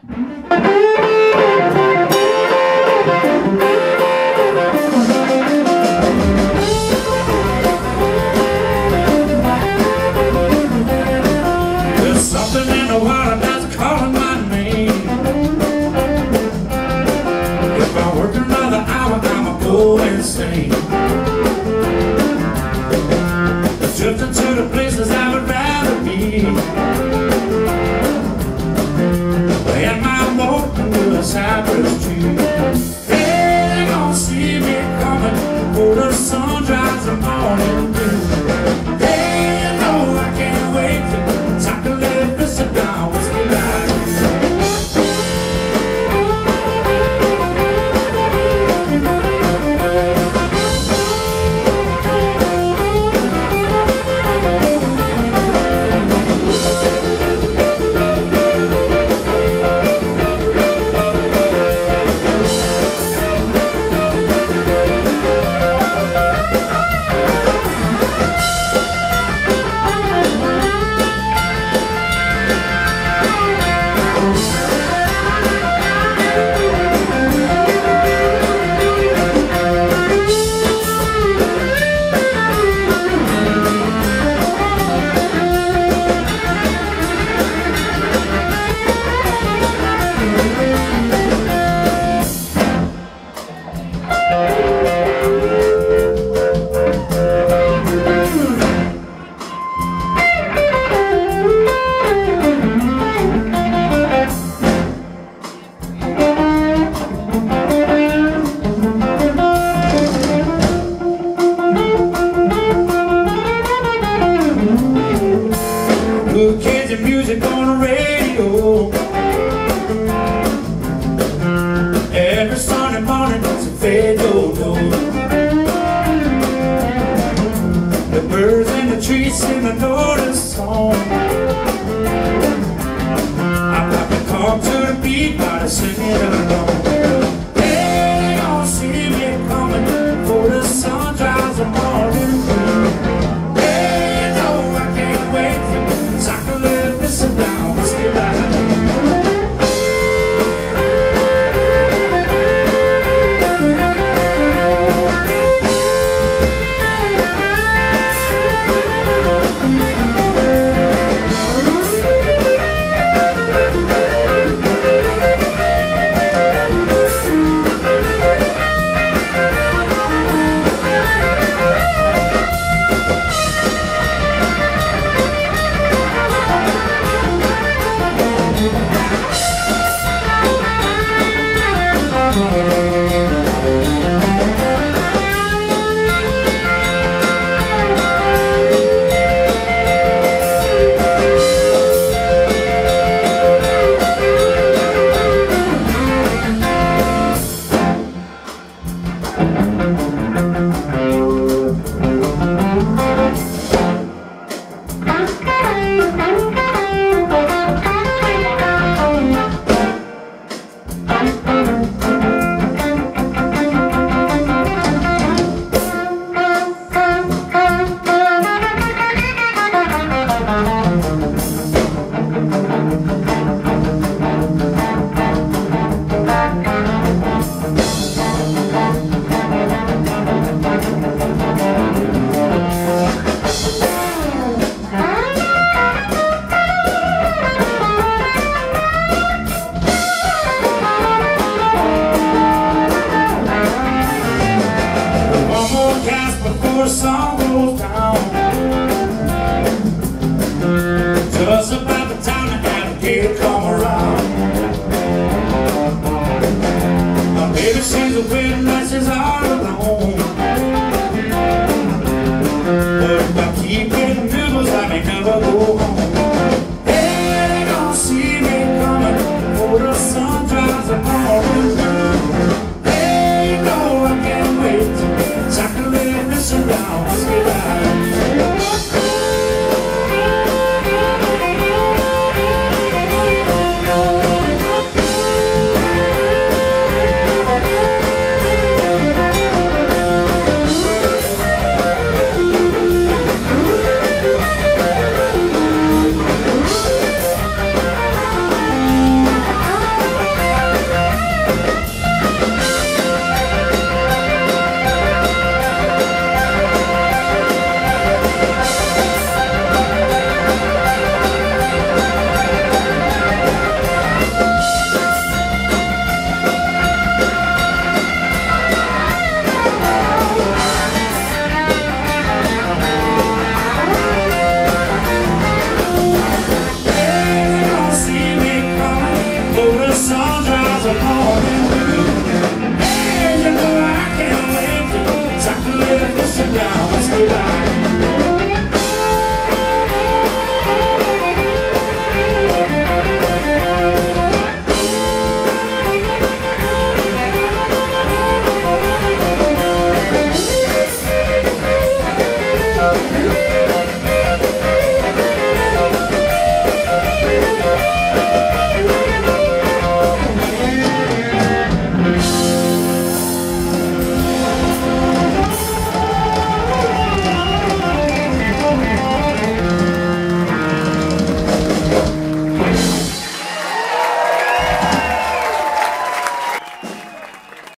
Drifting to the places I would rather be. And my walk under a cypress tree. Hey, they gon' see me coming before the sun dries the morning dew. Hey, you know I can't wait to Sac-au-lait, sit down, whiskey like kids and music on the radio. Every Sunday morning it's a fado. The birds in the trees sing a notice song. I pop the cork to the beat while I sing it along. Hey, they gon' see me coming before the sun dries the morning dew. Hey, you know I can't wait to Sac-au-lait, sit down, whiskey like before the sun goes down.